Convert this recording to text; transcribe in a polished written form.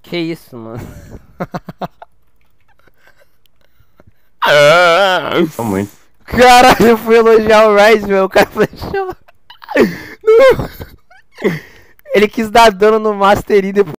Que isso, mano? Tô muito. Caralho, eu fui elogiar o Ryze, meu. O cara flechou. Ele quis dar dano no Master e depois.